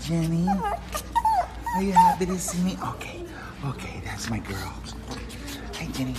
Jenny. Are you happy to see me? Okay, okay, that's my girl. Hi, Jenny.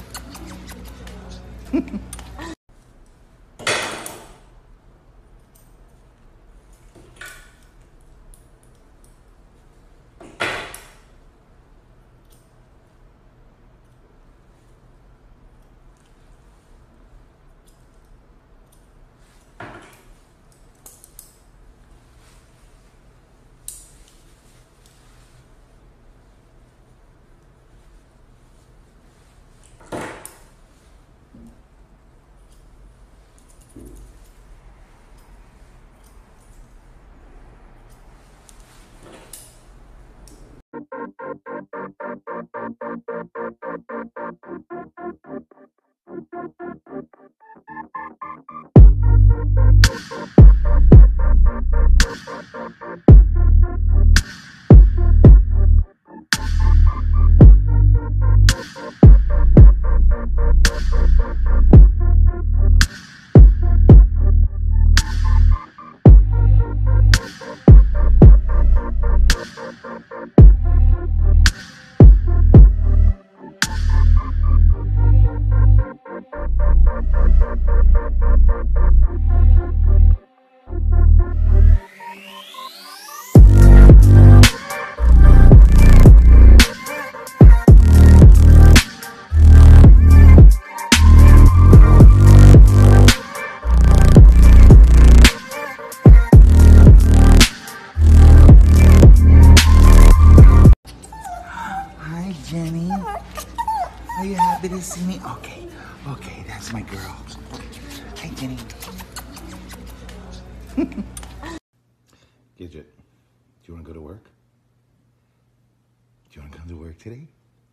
Jenny. Are you happy to see me? Okay, okay, that's my girl. Hi, Jenny. Gidget, do you want to go to work? Do you want to come to work today?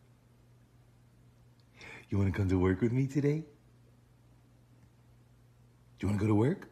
You want to come to work with me today? Do you want to go to work?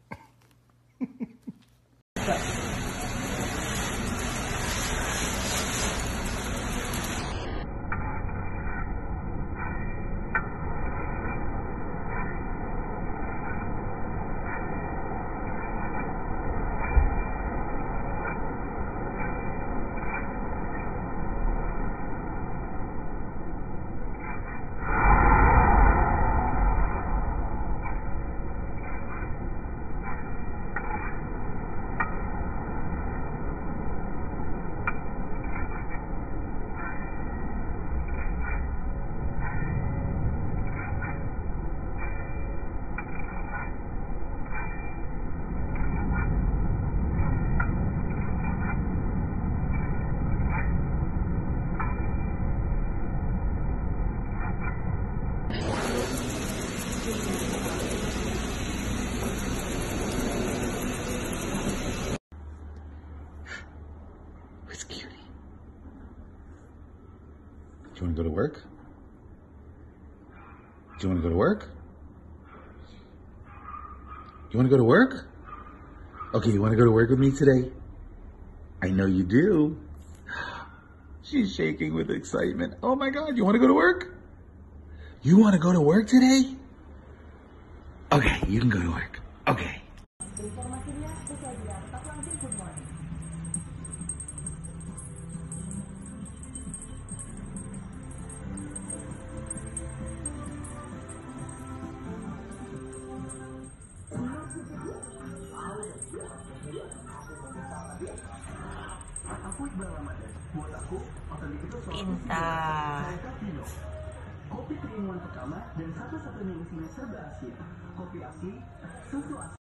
Where's Cutie? Do you want to go to work? Do you want to go to work? You want to go to work? Okay, you want to go to work with me today? I know you do. She's shaking with excitement. Oh my God, you want to go to work? You want to go to work today? Okay, you can go to work. Okay. Pintar. Kopi 3-in-1 pertama dan satu-satunya isinya serba asin. Kopi asli, susu asli.